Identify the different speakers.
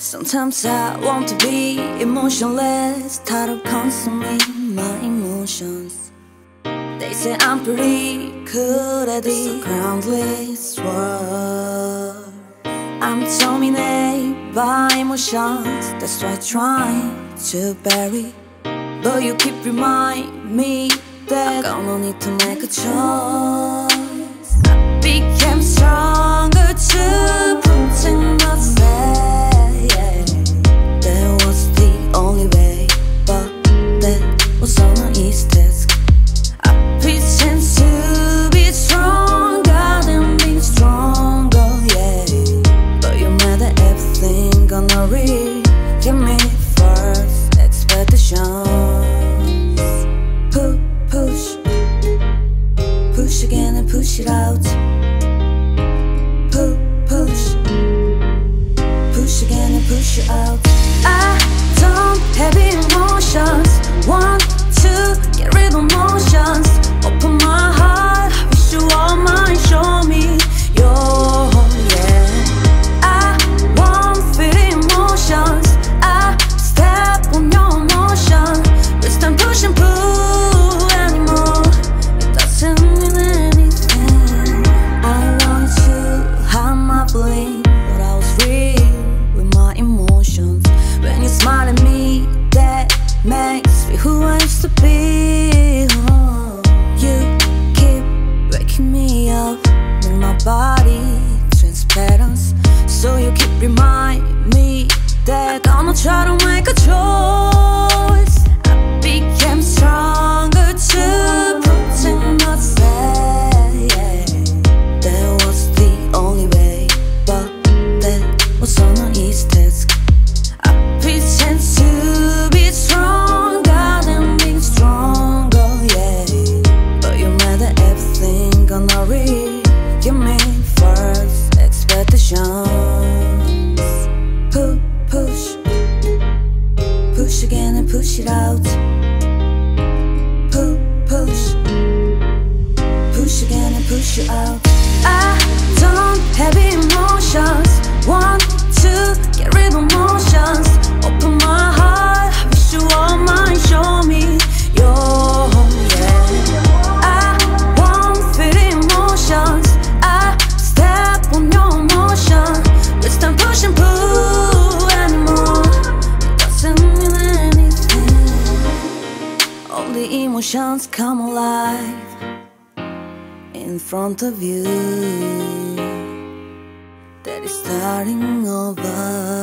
Speaker 1: Sometimes I want to be emotionless, tired of consuming my emotions. They say I'm pretty good at this groundless world. I'm dominated by emotions, that's why I try to bury. But you keep reminding me that I'm gonna need to make a choice. I became stronger to protect myself. That was the only way, but that was on my east desk. I pretend to be stronger than being stronger, yeah. But you're mad at everything gonna read. Give me first expectations. Push again and push it out. Push again and push it out. I don't have emotions. Want to get rid of emotions. Open my heart, wish you all mine. Show me your, yeah. I won't feel emotions. I step on your emotion. It's time push and pull anymore. It doesn't mean anything. I want to hide my feelings, but I was real with my emotions. When you smile at me, that makes me who I used to be. Oh, you keep waking me up with my body transparent. So you keep reminding me that I'm gonna try to make a choice. I became stronger to protect myself, yeah. That was the only way, but that was on my east desk. I pretend to be stronger than being stronger, yeah. But you're mad at everything gonna read. Give me first expectations. Push again and push it out. Push again and push it out. I don't have emotions. Want to get rid of emotions. Open my heart, wish you all mine. Show me your, yeah. I won't feel emotions. I step on your emotion. It's time push and pull anymore. It doesn't mean anything. All the emotions come alive in front of you. That is starting over.